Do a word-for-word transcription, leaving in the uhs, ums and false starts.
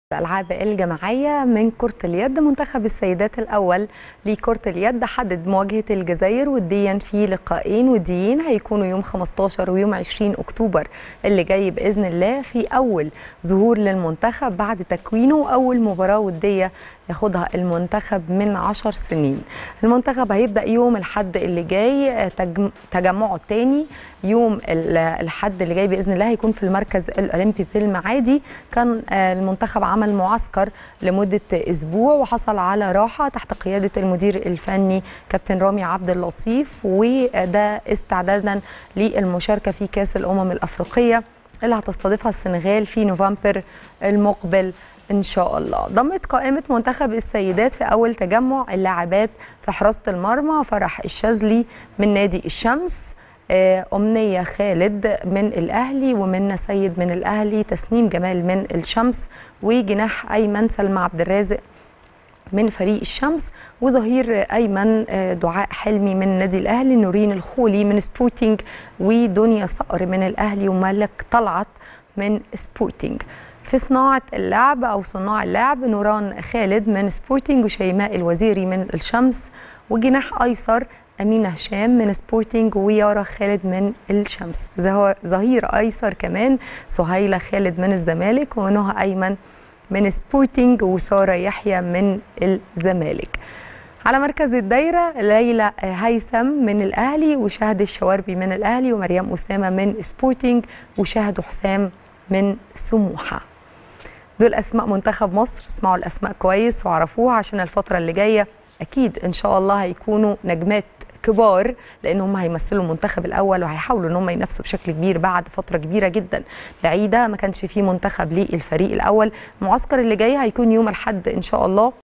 الألعاب الجماعية من كرة اليد. منتخب السيدات الأول لكرة اليد حدد مواجهة الجزائر وديا في لقاءين وديين هيكونوا يوم خمستاشر ويوم عشرين أكتوبر اللي جاي بإذن الله، في أول ظهور للمنتخب بعد تكوينه وأول مباراة ودية ياخدها المنتخب من عشر سنين. المنتخب هيبدأ يوم الحد اللي جاي تجمعه الثاني يوم الحد اللي جاي بإذن الله، هيكون في المركز الأولمبي في المعادي. كان المنتخب عمل معسكر لمدة أسبوع وحصل على راحة تحت قيادة المدير الفني كابتن رامي عبد اللطيف، وده استعدادا للمشاركة في كأس الأمم الأفريقية اللي هتستضيفها السنغال في نوفمبر المقبل إن شاء الله. ضمت قائمة منتخب السيدات في أول تجمع اللاعبات في حراسة المرمى فرح الشاذلي من نادي الشمس، أمنية خالد من الأهلي، ومنى سيد من الأهلي، تسنيم جمال من الشمس، وجناح أيمن سلمى عبد الرازق من فريق الشمس، وظهير أيمن دعاء حلمي من النادي الأهلي، نورين الخولي من سبورتينج، ودنيا صقر من الأهلي، وملك طلعت من سبورتينج. في صناعة اللعب أو صناع اللعب نوران خالد من سبورتينج، وشيماء الوزيري من الشمس، وجناح أيسر أمينة هشام من سبورتينج، ويارا خالد من الشمس. ظهير أيسر كمان سهيلة خالد من الزمالك، ونهى أيمن من سبورتينج، وسارة يحيى من الزمالك. على مركز الدايرة ليلى هيثم من الأهلي، وشهد الشواربي من الأهلي، ومريم أسامة من سبورتينج، وشهد حسام من سموحة. دول أسماء منتخب مصر، اسمعوا الأسماء كويس وعرفوها عشان الفترة اللي جاية أكيد إن شاء الله هيكونوا نجمات كبار، لأن هم هيمثلوا المنتخب الأول وهيحاولوا إن هم ينافسوا بشكل كبير بعد فترة كبيرة جدا بعيدة ما كانش فيه منتخب للفريق الأول. المعسكر اللي جاي هيكون يوم الأحد إن شاء الله.